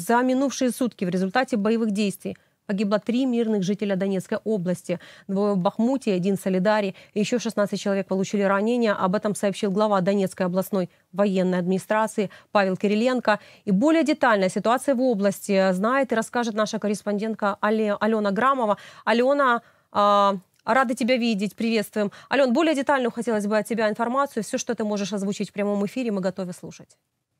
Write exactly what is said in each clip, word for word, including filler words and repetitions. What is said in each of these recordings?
За минувшие сутки в результате боевых действий погибло три мирных жителя Донецкой области. Двое в Бахмуте, один в Солидаре. Еще шестнадцать человек получили ранения. Об этом сообщил глава Донецкой областной военной администрации Павел Кириленко. И более детальная ситуация в области знает и расскажет наша корреспондентка Алена Грамова. Алена, э, рада тебя видеть. Приветствуем. Ален, более детальную хотелось бы от тебя информацию. Все, что ты можешь озвучить в прямом эфире, мы готовы слушать.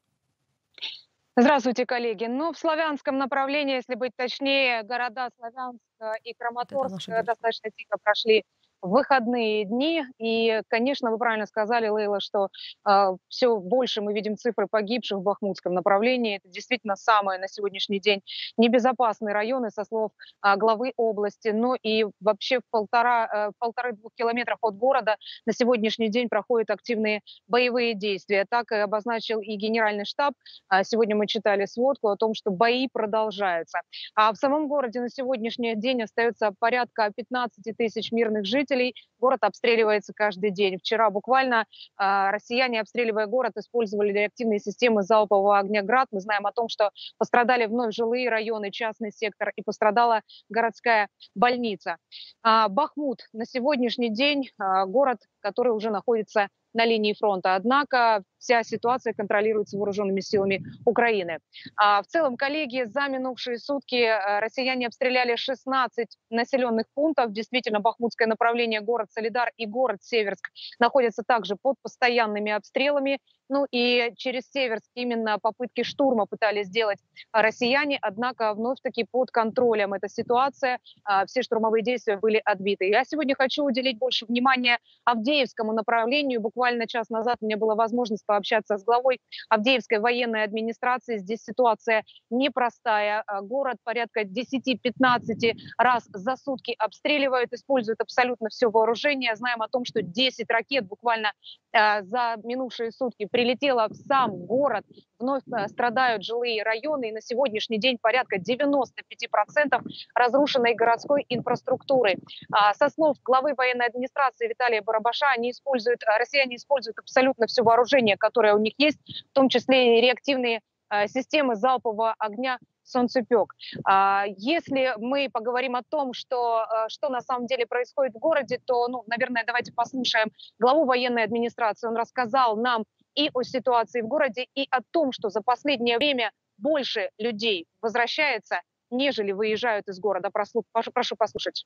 Здравствуйте, коллеги. Ну, в славянском направлении, если быть точнее, города Славянск и Краматорск достаточно тихо прошли в выходные дни. И, конечно, вы правильно сказали, Лейла, что э, все больше мы видим цифры погибших в Бахмутском направлении. Это действительно самые на сегодняшний день небезопасные районы, со слов э, главы области. Но и вообще в полтора, э, полторы-двух километрах от города на сегодняшний день проходят активные боевые действия. Так и обозначил и генеральный штаб. А сегодня мы читали сводку о том, что бои продолжаются. А в самом городе на сегодняшний день остается порядка пятнадцати тысяч мирных жителей. Город обстреливается каждый день. Вчера буквально э, россияне, обстреливая город, использовали реактивные системы залпового огня «Град». Мы знаем о том, что пострадали вновь жилые районы, частный сектор, и пострадала городская больница. А Бахмут на сегодняшний день э, город, который уже находится на линии фронта. Однако вся ситуация контролируется вооруженными силами Украины. А в целом, коллеги, за минувшие сутки россияне обстреляли шестнадцать населенных пунктов. Действительно, бахмутское направление, город Солидар и город Северск находятся также под постоянными обстрелами. Ну и через Северск именно попытки штурма пытались сделать россияне, однако вновь-таки под контролем эта ситуация. Все штурмовые действия были отбиты. Я сегодня хочу уделить больше внимания Авдеевскому направлению. Буквально час назад у меня была возможность пообщаться с главой Авдеевской военной администрации. Здесь ситуация непростая. Город порядка десяти-пятнадцати раз за сутки обстреливают, используют абсолютно все вооружение. Знаем о том, что десять ракет буквально э, за минувшие сутки прилетело в сам город. Вновь страдают жилые районы. И на сегодняшний день порядка девяноста пяти процентов разрушенной городской инфраструктуры. А, со слов главы военной администрации Виталия Барабаша, они используют, россияне используют абсолютно все вооружение, которое у них есть, в том числе и реактивные а, системы залпового огня «Солнцепек». А, если мы поговорим о том, что, что на самом деле происходит в городе, то, ну, наверное, давайте послушаем главу военной администрации. Он рассказал нам и о ситуации в городе, и о том, что за последнее время больше людей возвращается, нежели выезжают из города. Прошу, прошу послушать.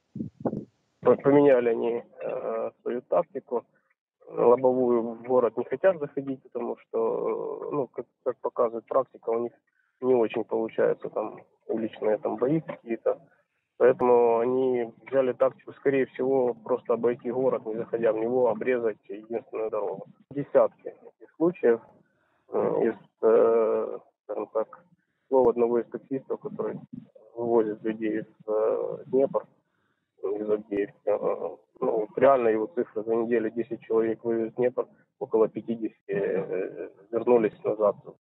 Поменяли они э, свою тактику. Лобовую в город не хотят заходить, потому что, ну, как, как показывает практика, у них не очень получается там уличные там бои какие-то. Поэтому они взяли тактику, скорее всего, просто обойти город, не заходя в него, обрезать единственную дорогу. Десятки этих случаев. Из, э, скажем так, слова одного из таксистов, который вывозит людей в э, Днепр, из Авдеевки. Ну, реально его цифры: за неделю десять человек вывез в Днепр, около пятидесяти э, вернулись назад.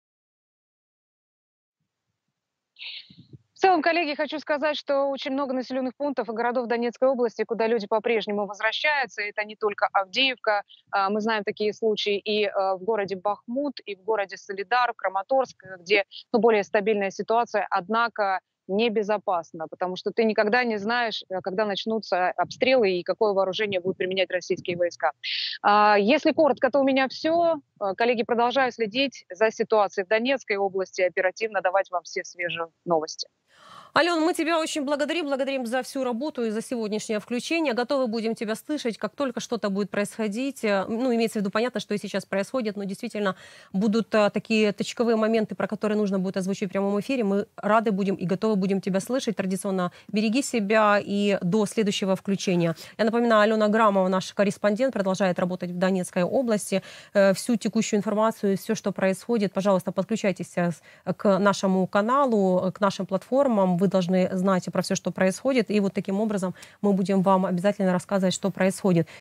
В целом, коллеги, хочу сказать, что очень много населенных пунктов и городов Донецкой области, куда люди по-прежнему возвращаются. Это не только Авдеевка. Мы знаем такие случаи и в городе Бахмут, и в городе Солидар, Краматорск, где, ну, более стабильная ситуация, однако небезопасно, потому что ты никогда не знаешь, когда начнутся обстрелы и какое вооружение будут применять российские войска. Если коротко, то у меня все. Коллеги, продолжаю следить за ситуацией в Донецкой области, оперативно давать вам все свежие новости. Ален, мы тебя очень благодарим, благодарим за всю работу и за сегодняшнее включение. Готовы будем тебя слышать, как только что-то будет происходить. Ну, имеется в виду, понятно, что и сейчас происходит, но действительно будут а, такие точковые моменты, про которые нужно будет озвучить в прямом эфире. Мы рады будем и готовы будем тебя слышать. Традиционно береги себя и до следующего включения. Я напоминаю, Алена Грамова, наш корреспондент, продолжает работать в Донецкой области. Э, всю текущую информацию, все, что происходит, пожалуйста, подключайтесь к нашему каналу, к нашим платформам. Вы должны знать про все, что происходит. И вот таким образом мы будем вам обязательно рассказывать, что происходит.